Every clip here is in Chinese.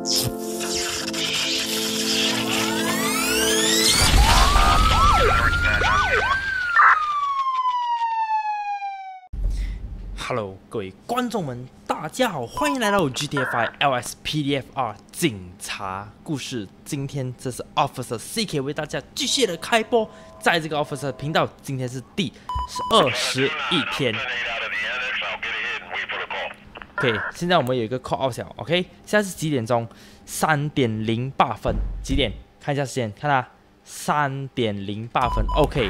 Hello， 各位观众们，大家好，欢迎来到 GTA 5 LSPDFR 警察故事。今天这是 Officer CK 为大家继续的开播，在这个 Officer 频道，今天是第21天。OK， 现在我们有一个 call out 小 ，OK， 现在是几点钟？3点08分，几点？看一下时间，看啊，3点08分。OK，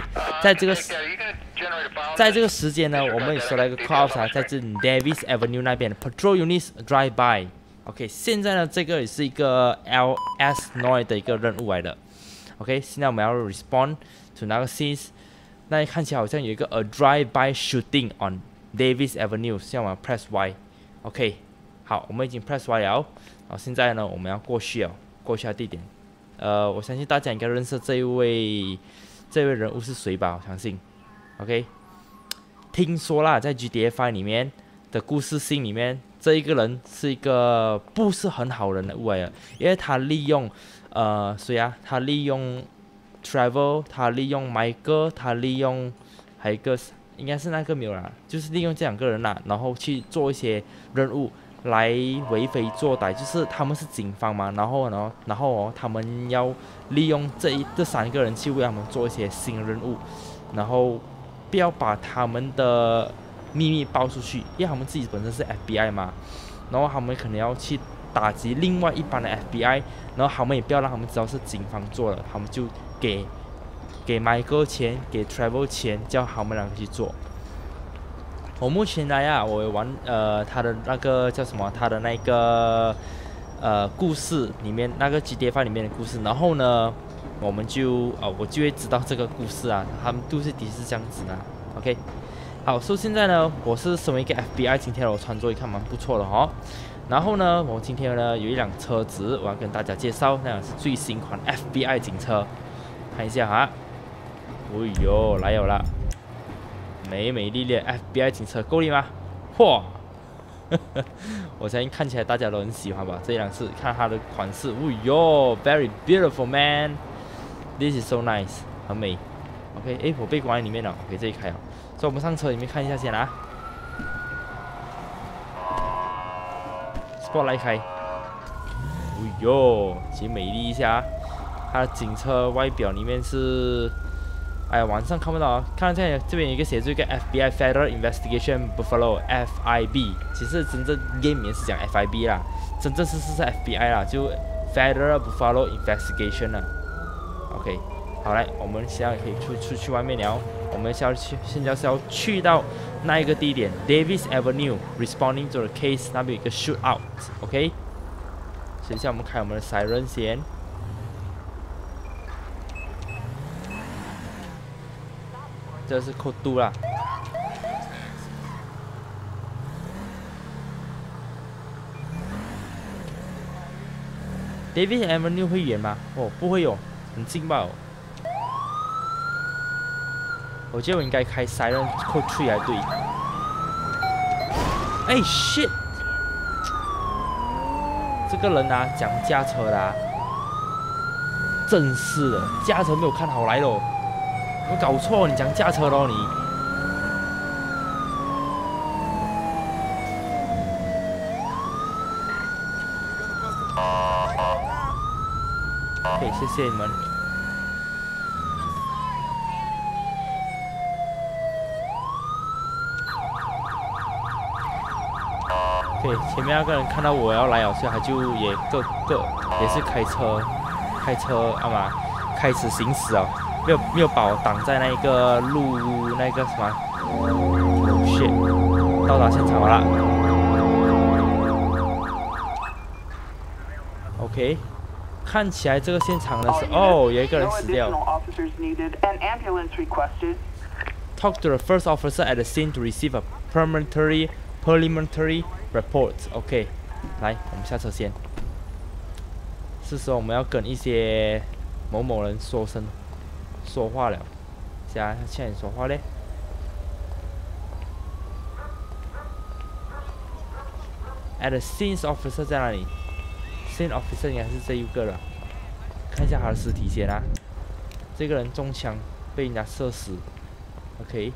在这个时间呢，我们也收到一个 call out 在这 Davis Avenue 那边的 Patrol Units Drive By。OK， 现在呢，这个也是一个 LS9 的一个任务来的。OK， 现在我们要 respond to 那个 scene， 那看起来好像有一个 a drive by shooting on Davis Avenue， 现在我们要 press Y。OK， 好，我们已经 press Y 了。好，现在呢，我们要过去了，过去的地点。我相信大家应该认识这一位人物是谁吧？我相信。OK， 听说啦，在 GTA 5里面的故事性里面，这一个人是一个不是很好人的物来的，因为他利用谁啊？他利用 Travel， 他利用 Michael， 他利用还有一个应该是那个没有啦，就是利用这两个人啦，然后去做一些任务来为非作歹，就是他们是警方嘛，然后他们要利用这三个人去为他们做一些新任务，然后不要把他们的秘密爆出去，因为他们自己本身是 FBI 嘛，然后他们可能要去打击另外一班的 FBI， 然后他们也不要让他们知道是警方做的，他们就给 Michael 钱，给 Travel 钱，叫他们两个去做。我目前来啊，我有玩他的那个叫什么？他的那个故事里面那个 GTA 5里面的故事，然后呢，我就会知道这个故事啊，他们故事底是这样子的。OK， 好，所以现在呢，我是身为一个 FBI， 今天我穿着一看蛮不错的哦。然后呢，我今天呢有一辆车子，我要跟大家介绍，那辆是最新款 FBI 警车，看一下哈。哎呦，来有了，美美丽丽 FBI 警车够力吗？嚯！我相信看起来大家都很喜欢吧。这辆是看它的款式，哎呦 ，very beautiful man，this is so nice， 很美。OK， 哎，我被关在里面了，可以这里开了。所以我们上车里面看一下先啊。Spotlight 开，哎呦，请美丽一下。它的警车外表里面是，哎呀，晚上看不到啊。看到这边有一个写住一个 FBI Federal Investigation Buffalo FIB， 其实真正 game 里面是讲 FIB 啦，真正是 FBI 啦，就 Federal Buffalo Investigation 啦。OK， 好来，我们现在可以出去外面了。我们现在是要去到那一个地点 Davis Avenue responding to the case， 那边有一个 shootout。OK， 所以现在我们开我们的 siren 先。这是code 2啦。Davis Avenue 会远吗？哦，不会有，很近吧？我觉得我应该开 Siren Code 3才对。哎 shit！ 这个人啊，讲驾车的啊，真是的，驾车没有看好来咯。我搞错，你讲驾车咯你。OK， 谢谢你们。OK， 前面那个人看到我要来了，所以他就也也是开车啊嘛，开始行驶哦。没有把我挡在那个路那个什么 shit， 到达现场了。OK， 看起来这个现场呢是有一个人死掉。Talk to the first officer at the scene to receive a preliminary report。OK， 来，我们下车先。是时候我们要跟一些某某人说话了，现在说话嘞。At the scene officer 在哪里 Same officer 应该是这一个了。看一下他的尸体先啊。这个人中枪，被人家射死。OK。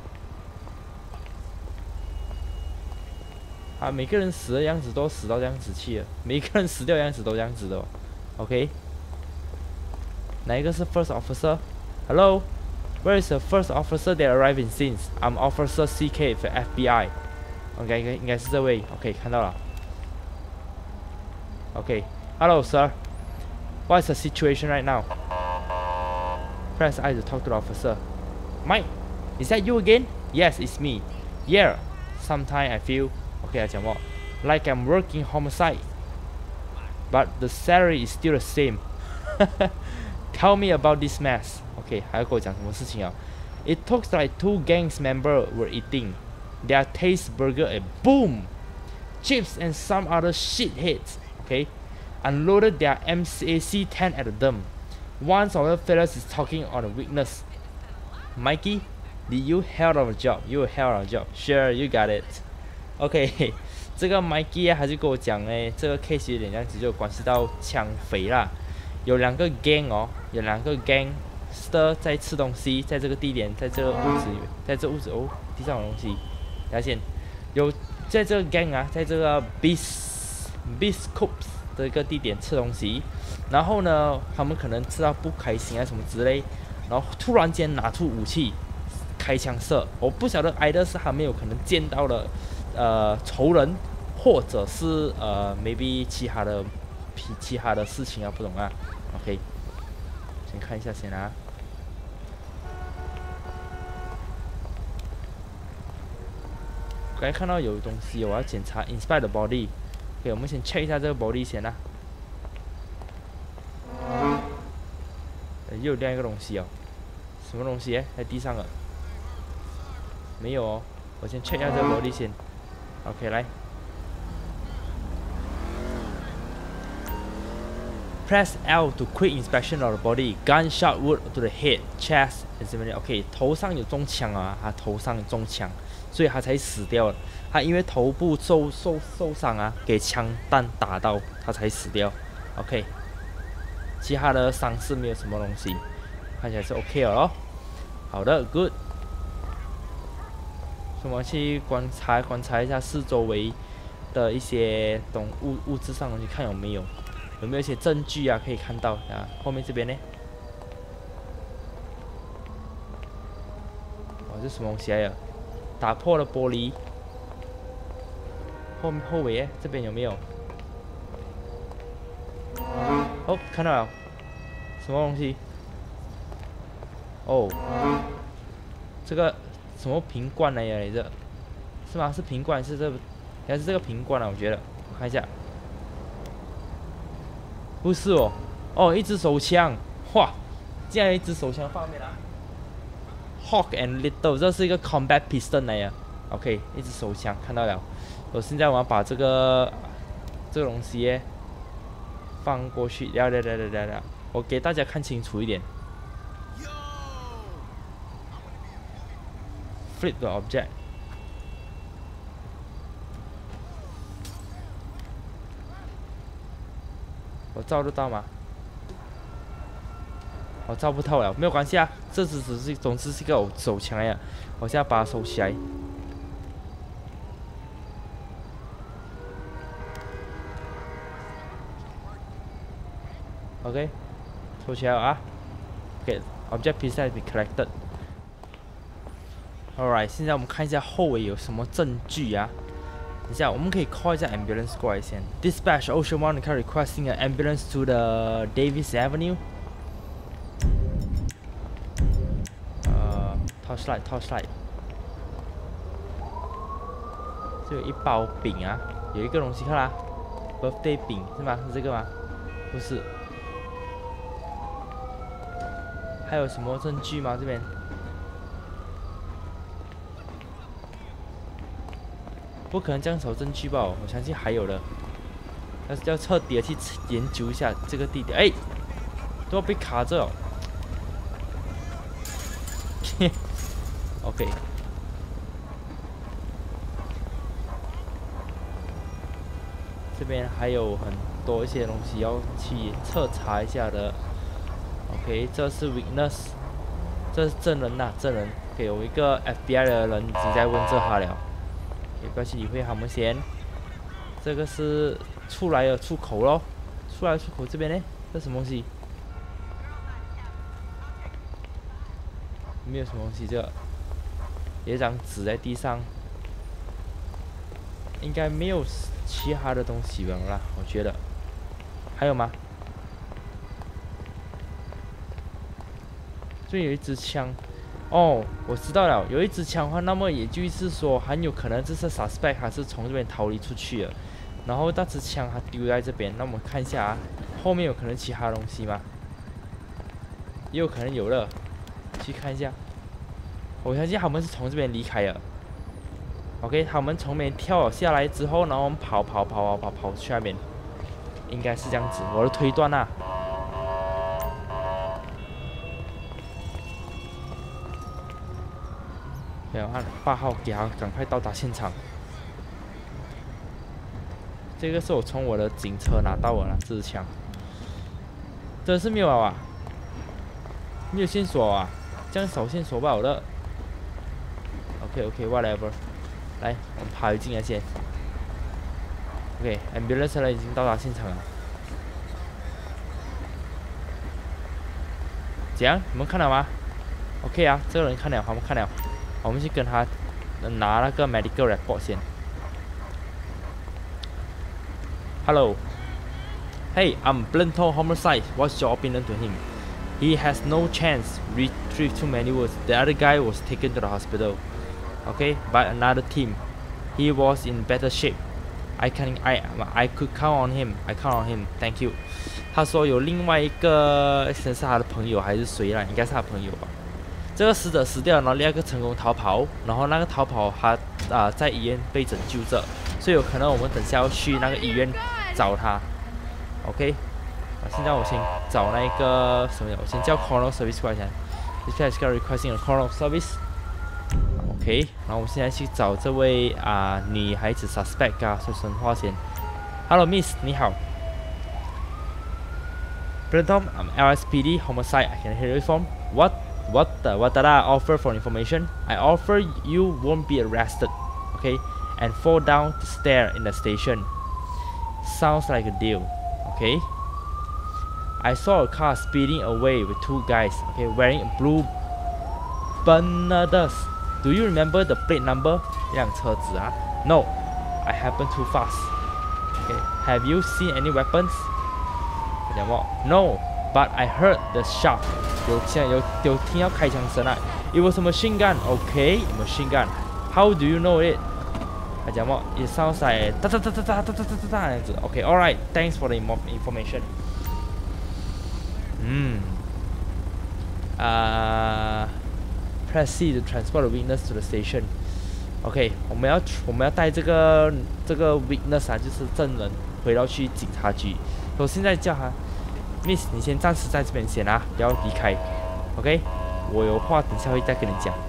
啊，每个人死的样子都死到这样子去了，每个人死掉的样子都这样子的、哦。OK。哪一个是 first officer？ Hello, where is the first officer that arrived in scenes? I'm Officer CK for FBI. OK， 应该是这位。OK， 看到了。OK, hello sir. What is the situation right now? Press I to talk to the officer. Mike, is that you again? Yes, it's me. Yeah, sometimes I feel OK 讲what? Like I'm working homicide, but the salary is still the same. Tell me about this mess. OK， 还要跟我讲什么事情啊 ？It looks like two gangs members were eating their taste burger and boom, chips and some other shitheads. Okay, unloaded their MAC-10 at them. One of the fellas is talking on a weakness. Mikey, did you hell of a job? You hell of a job. Sure, you got it. OK， 这个 Mikey 还是跟我讲呢，这个 case 有点这样子，就关系到抢匪啦。有2个 gang 哦，有2个 gangster 在吃东西，在这个地点，在这个屋子里面，在这屋子哦，地上有东西，发现有在这个 gang 啊，在这个 Biscuits 的一个地点吃东西，然后呢，他们可能吃到不开心啊什么之类，然后突然间拿出武器开枪射，我不晓得either是他们有可能见到了仇人，或者是maybe 其他的事情啊，不懂啊。OK， 先看一下先啊。刚才看到有东西，我要检查 inspect the body。OK， 我们先 check 一下这个 body 先啊。又有另外一个东西哦，什么东西？在地上了？没有哦，我先 check 一下这个 body 先。OK， 来。Press L to quick inspection of the body. Gunshot wound to the head, chest, and similar. OK， 头上有中枪啊，他头上有中枪，所以他才死掉了。他因为头部受伤啊，给枪弹打到，他才死掉。OK， 其他的伤势没有什么东西，看起来是 OK 了咯。好的 ，Good。我们去观察一下四周围的一些物质上的东西，看有没有一些证据啊，可以看到啊。后面这边呢？哦，这什么东西来的？打破了玻璃。后尾这边有没有？哦，看到了，什么东西？哦，这个什么瓶罐来着？这是吗？是瓶罐？是这？应该是这个瓶罐啊，我觉得。我看一下。不是哦，哦，一支手枪，哇，竟然一支手枪放面啊 ！Hawk and Little， 这是一个 combat pistol 来呀。OK， 一支手枪看到了。现在我要把这个东西放过去，来，我给大家看清楚一点。Flip the object。我照得到吗？我照不到了，没有关系啊，这总之是一个手枪呀。我现在把它收起来。OK， 收起来了啊。OK，object piece has been collected。Alright， 现在我们看一下后尾有什么证据啊？等一下，我们可以 call 一下 ambulance 过来先。Dispatch Ocean One car requesting an ambulance to the Davis Avenue。torchlight。这有一包饼啊，有一个东西看啦 ，birthday 饼是吗？是这个吗？不是。还有什么证据吗？这边？不可能这样找证据吧？我相信还有的，要彻底的去研究一下这个地点。哎，都要被卡着哦。OK。 这边还有很多一些东西要去彻查一下的。OK， 这是 witness， 这是证人呐、证人。OK， 有一个 FBI 的人已经在问这他了。OK， 不要去理会他们先。这个是出来的出口咯，出来的出口这边呢，这是什么东西？没有什么东西，这个有一张纸在地上，应该没有其他的东西了啦，我觉得。还有吗？这有一支枪，哦，我知道了，有一支枪的话，那么也就是说，很有可能这是 suspect 还是从这边逃离出去了，然后那支枪它丢在这边，那我们看一下啊，后面有可能其他东西吗？也有可能有了。去看一下，我相信他们是从这边离开的。OK， 他们从那边跳了下来之后，然后我们跑去那边，应该是这样子，我的推断啊。然后按8号给他赶快到达现场。这个是我从我的警车拿到的啦，这支枪。真是没有啊，没有线索啊。这样少线索不好的。OK whatever， 来，我们爬进来先。OK，ambulance 人已经到达现场了。怎样？你们看了吗 ？OK 啊，这个人看了，他们看了。我们去跟他拿那个 medical report 先。Hello. Hey, I'm Blinton Homicide. What's your opinion to him? He has no chance. Retrieve too many words. The other guy was taken to the hospital. Okay, by another team. He was in better shape. I could count on him. I count on him. Thank you. 他说有另外一个，是他的朋友还是谁啦？应该是他朋友吧。这个死者死掉，然后另外一个成功逃跑，然后那个逃跑他在医院被拯救着，所以有可能我们等下要去那个医院找他。OK。现在我先找那个什么呀？我先叫 Coroner Service 过来先。This is requesting a Coroner Service。OK， 然后我们现在去找这位女孩子 suspect 啊，说声话先。Hello Miss， 你好。Brenton, I'm LSPD homicide. I can hear you from. What did I offer for information? I offer you won't be arrested, okay? And fall down the stair in the station. Sounds like a deal, okay? I saw a car speeding away with 2 guys, okay, wearing blue Bermudas. Do you remember the plate number? 这辆车子啊 No, I happened too fast. Okay, have you seen any weapons? 他讲what? No, but I heard the shot. 有听到开枪声啊 It was a machine gun, okay, machine gun. How do you know it? 他讲what? It sounds like 哒哒哒哒哒哒哒哒哒这样子 Okay, alright, thanks for the information. Proceed to transport the witness to the station. OK， 我们要带这个 witness 啊，就是证人，回到去警察局。我现在叫他 ，Miss， 你先暂时在这边先啊，不要离开。OK， 我有话等下会再跟你讲。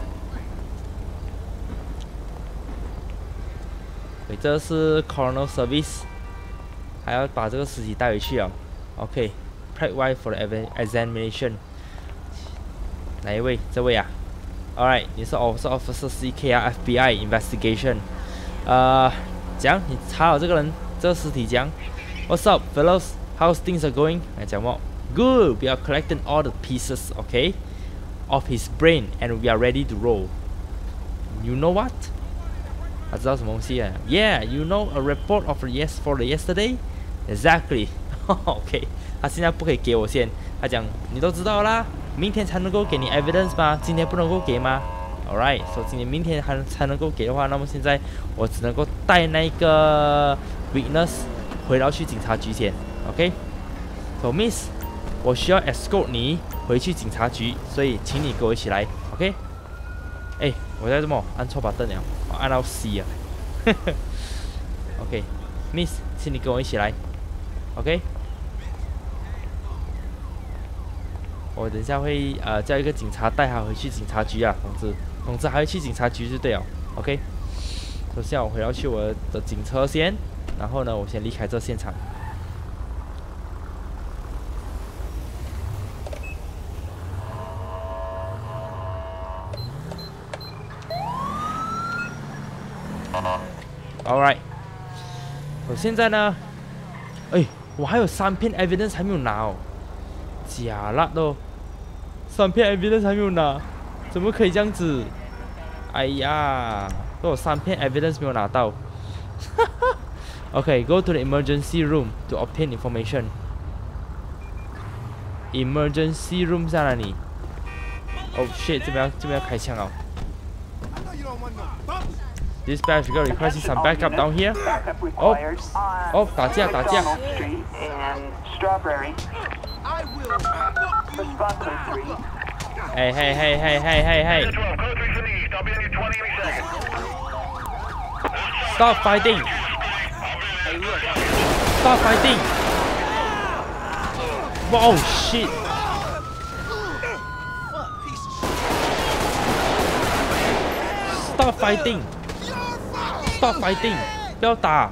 对，这是 Coroner Service， 还要把这个尸体带回去啊。OK。Prep wife for the examination。哪一位？这位啊 ？Alright， 你是 Officer CK 啊 ，FBI investigation。讲你查好这个人，这个尸体讲。What's up, fellows? How's things are going？ 来讲么 ？Good. We are collecting all the pieces, okay, of his brain, and we are ready to roll. You know what？ 他知道什么东西啊 ？Yeah, you know a report of for the yesterday? Exactly. OK。他现在不可以给我先，他讲你都知道啦，明天才能够给你 evidence 吗？今天不能够给吗 ？Alright， 说今天明天才能够给的话，那么现在我只能够带那个 witness 回到去警察局先 ，OK？So Miss， 我需要 escort 你回去警察局，所以请你跟我一起来 ，OK？ 哎，我在这么按错把灯了，我按到 C 啊，OK，Miss， 请你跟我一起来 ，OK？我等一下会叫一个警察带他回去警察局啊，总之还会去警察局就对了 ，OK。首先我回到去我的警车先然后呢，我先离开这现场。Alright， 我现在呢，哎，我还有3片 evidence 还没有拿哦，假辣哦，3片 evidence 还没有拿，怎么可以这样子？哎呀，都有3片 evidence 没有拿到。Okay, go to the emergency room to obtain information. Emergency room 在哪里 ？Oh shit， 这边要开枪哦。Dispatch, we got requesting some backup down here. Oh， 打架。Hey. Stop fighting. Stop fighting. Wow, shit. Stop fighting. Stop fighting. 不要打。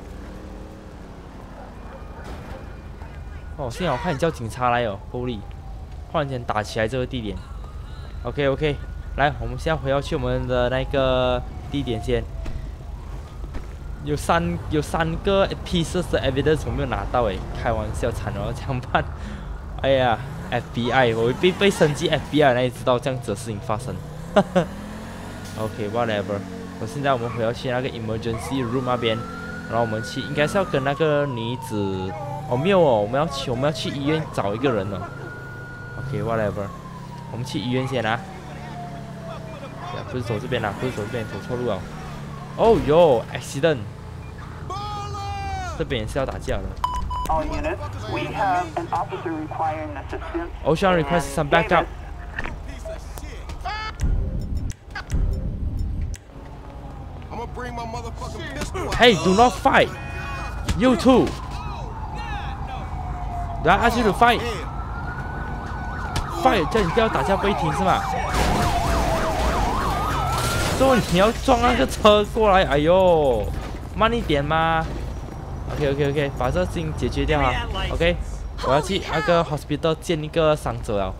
哦，幸好我看你叫警察来哦 ，Holy， 忽然间打起来这个地点。OK， 来，我们现在回要去我们的那个地点先。有三个 pieces 的 evidence 我没有拿到诶，开玩笑，惨了，这样办？哎呀 ，FBI， 我被升级 FBI， 哪里知道这样子的事情发生？OK，whatever。现在我们回要去那个 emergency room 那边，然后我们去，应该是要跟那个女子，哦没有哦，我们要去医院找一个人了。OK，whatever， 我们去医院先啊。不是走这边啦，走错路了。哦哟 ，accident， 这边也是要打架的。Ocean request some backup. Hey, do not fight. You too. Do I ask you to fight? Fight， 叫你不要打架不会停是吗？所以你要撞那个车过来，哎呦，慢一点嘛。OK， 把这事情解决掉啊。OK， 我要去那个 hospital 见一个伤者啊。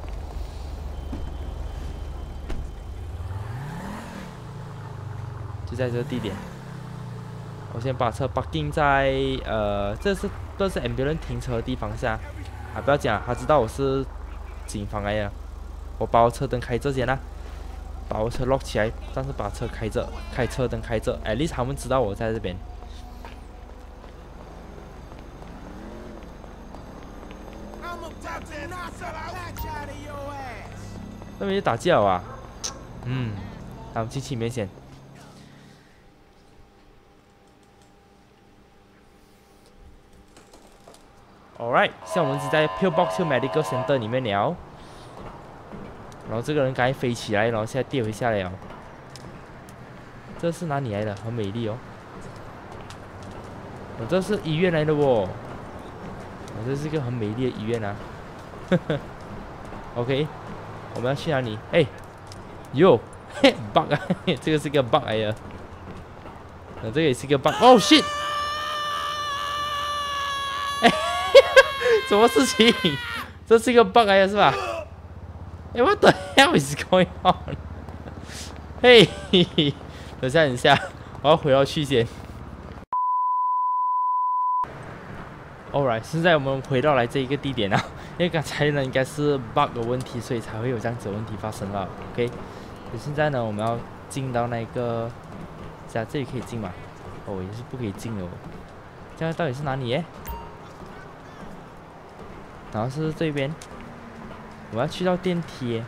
就在这个地点。我先把车 parking 在这是 ambulance 停车的地方下。啊，不要讲，他知道我是警方来的。我把我车灯开着先啦。把我车 lock 起来，但是把车开着，开车灯开着， at least 他们知道我在这边。那边就打架啊，那我们进去里面先。Alright， 现在我们是在 Pillbox Medical Center 里面了。然后这个人刚才飞起来，然后现在跌回下来了。这是哪里来的？很美丽哦。我这是医院来的哦。我这是一个很美丽的医院啊。OK， 我们要去哪里？哎，哟，嘿 ，bug 啊，这个是个 bug 来的。这个也是个 bug。Oh shit！ 哎，什么事情？这是一个 bug 来的是吧？哎 ，What the hell is going on？ 嘿，等一下，我要回到去先。Alright， 现在我们回到来这一个地点啊，因为刚才呢应该是 bug 的问题，所以才会有这样子的问题发生了。OK， 现在呢我们要进到那个，这里可以进吗？哦，也是不可以进的哦。这样到底是哪里耶？然后是这边。我要去到电梯，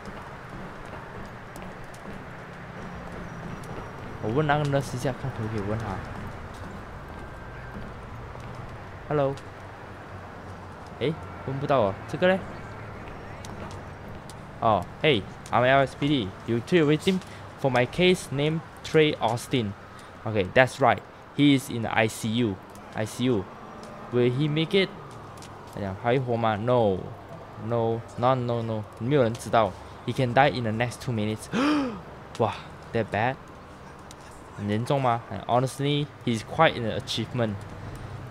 我问那个 nurse 一下，看可不可以问他。Hello， 哎，问不到哦，这个嘞？哦 ，Hey， I'm LSPD. You two victim for my case named Trey Austin. Okay, that's right. He is in the ICU. Will he make it? 哎呀，还活吗 ？No， 没有人知道。He can die in the next 2 minutes. 哇 ，that bad？ 很严重吗 ？Honestly, he's quite an achievement.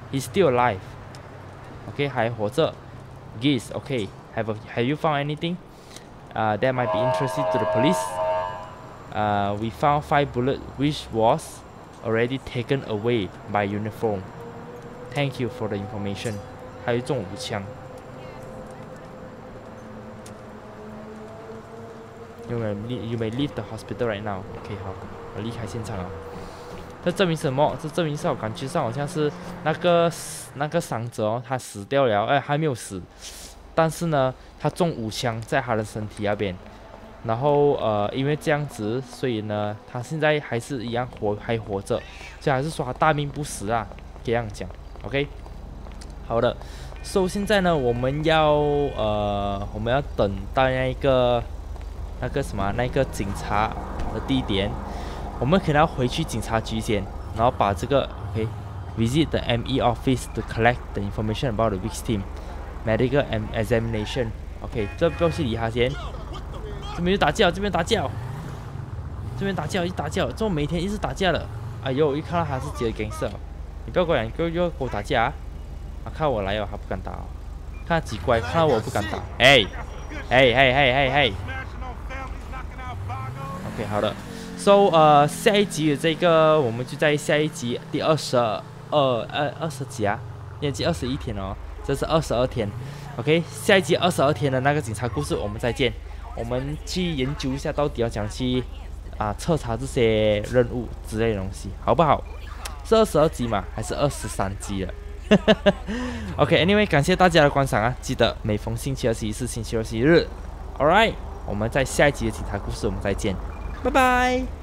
He's still alive. OK， 还活着。Geese, OK. Have you found anything? That might be interesting to the police. We found 5 bullets, which was already taken away by uniform. Thank you for the information. 还有一种武枪。You may leave the hospital right now. OK， 好，我离开现场了。这证明什么？这证明是我感觉上好像是那个伤者哦，他死掉了，哎，还没有死，但是呢，他中5枪在他的身体那边，然后因为这样子，所以呢，他现在还是一样还活着，所以还是说他大命不死啊，这样讲 ，OK， 好的，so 现在呢，我们要等到那个警察的地点。我们可能要回去警察局先，然后把这个 OK，visit the ME office to collect the information about the victim, medical and examination. OK， 这不要去理他先。这边打架，这边打架，一直打架，这种每天一直打架了。哎呦，一看到他是几个 gangster， 你不要过来，又跟我打架啊！看我来哦，他不敢打哦。看他几乖，看到我不敢打。哎。OK， 好的。So 下一集的这个，我们就在下一集第20几啊？年纪21天哦，这是22天。OK， 下一集22天的那个警察故事，我们再见。我们去研究一下，到底要讲去彻查这些任务之类的东西，好不好？是22集嘛，还是23集了？OK，Anyway， 感谢大家的观赏啊！记得每逢星期二、星期四、星期六、星期日 ，Alright， 我们在下一集的警察故事，我们再见。拜拜。